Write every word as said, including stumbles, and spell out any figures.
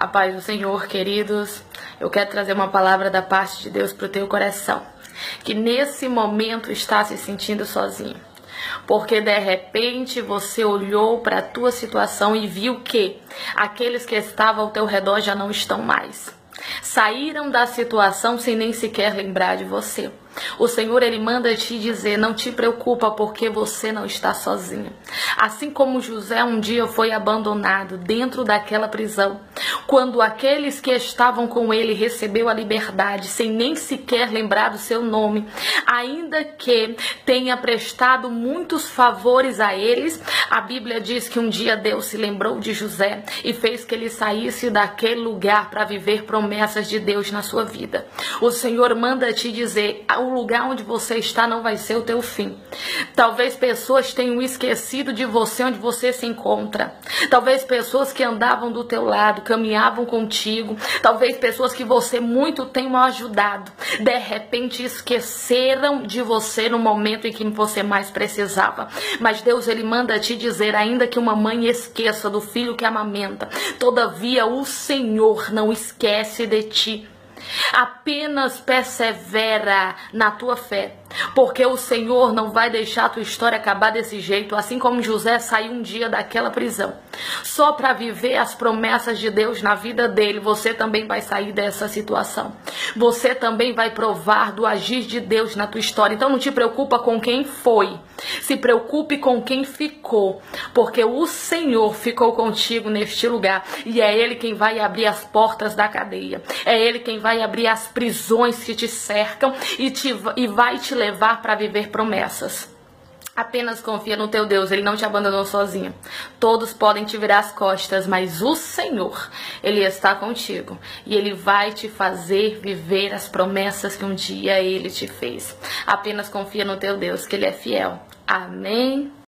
A paz do Senhor, queridos, eu quero trazer uma palavra da parte de Deus para o teu coração, que nesse momento está se sentindo sozinho, porque de repente você olhou para a tua situação e viu que aqueles que estavam ao teu redor já não estão mais. Saíram da situação sem nem sequer lembrar de você. O Senhor, Ele manda te dizer, não te preocupa porque você não está sozinho. Assim como José um dia foi abandonado dentro daquela prisão, quando aqueles que estavam com ele recebeu a liberdade sem nem sequer lembrar do seu nome, ainda que tenha prestado muitos favores a eles, a Bíblia diz que um dia Deus se lembrou de José e fez que ele saísse daquele lugar para viver promessas de Deus na sua vida. O Senhor manda te dizer, o lugar onde você está não vai ser o teu fim. Talvez pessoas tenham esquecido de você onde você se encontra. Talvez pessoas que andavam do teu lado, caminhavam contigo. Talvez pessoas que você muito tenham ajudado. De repente esqueceram de você no momento em que você mais precisava. Mas Deus, Ele manda te dizer, ainda que uma mãe esqueça do filho que amamenta, todavia o Senhor não esquece de ti. Apenas persevera na tua fé, porque o Senhor não vai deixar a tua história acabar desse jeito, assim como José saiu um dia daquela prisão. Só para viver as promessas de Deus na vida dele, você também vai sair dessa situação. Você também vai provar do agir de Deus na tua história. Então não te preocupa com quem foi, se preocupe com quem ficou, porque o Senhor ficou contigo neste lugar e é Ele quem vai abrir as portas da cadeia. É Ele quem vai abrir as prisões que te cercam e, te, e vai te levar para viver promessas. Apenas confia no teu Deus, Ele não te abandonou sozinho. Todos podem te virar as costas, mas o Senhor, Ele está contigo. E Ele vai te fazer viver as promessas que um dia Ele te fez. Apenas confia no teu Deus, que Ele é fiel. Amém.